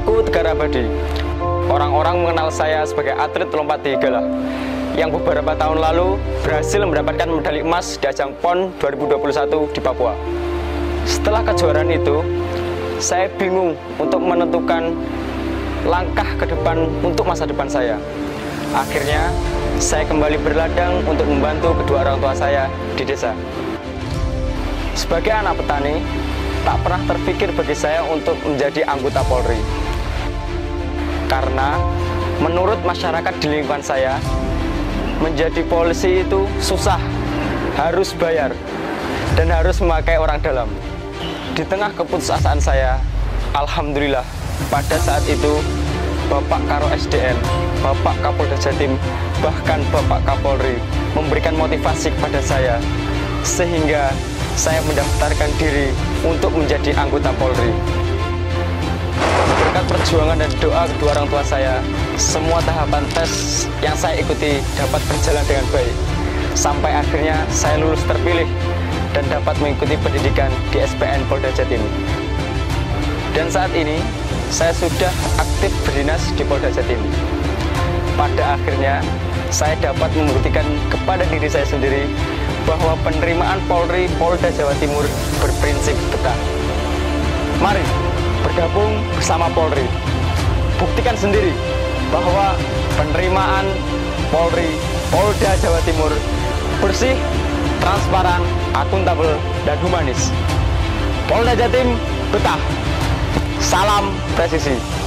Namaku Tegar Abadi. Orang-orang mengenal saya sebagai atlet lompat tinggi galah yang beberapa tahun lalu berhasil mendapatkan medali emas di ajang PON 2021 di Papua. Setelah kejuaraan itu, saya bingung untuk menentukan langkah ke depan untuk masa depan saya. Akhirnya, saya kembali berladang untuk membantu kedua orang tua saya di desa. Sebagai anak petani, tak pernah terpikir bagi saya untuk menjadi anggota Polri. Karena menurut masyarakat di lingkungan saya, menjadi polisi itu susah, harus bayar, dan harus memakai orang dalam. Di tengah keputusasaan saya, alhamdulillah, pada saat itu, Bapak Karo SDM, Bapak Kapolda Jatim, bahkan Bapak Kapolri memberikan motivasi kepada saya, sehingga saya mendaftarkan diri untuk menjadi anggota Polri. Berkat perjuangan dan doa kedua orang tua saya, semua tahapan tes yang saya ikuti dapat berjalan dengan baik. Sampai akhirnya saya lulus terpilih dan dapat mengikuti pendidikan di SPN Polda Jatim. Dan saat ini, saya sudah aktif berdinas di Polda Jatim. Pada akhirnya, saya dapat membuktikan kepada diri saya sendiri bahwa penerimaan Polri Polda Jawa Timur berprinsip ketat. Mari bergabung bersama Polri. Buktikan sendiri bahwa penerimaan Polri Polda Jawa Timur bersih, transparan, akuntabel, dan humanis. Polda Jatim betah. Salam presisi.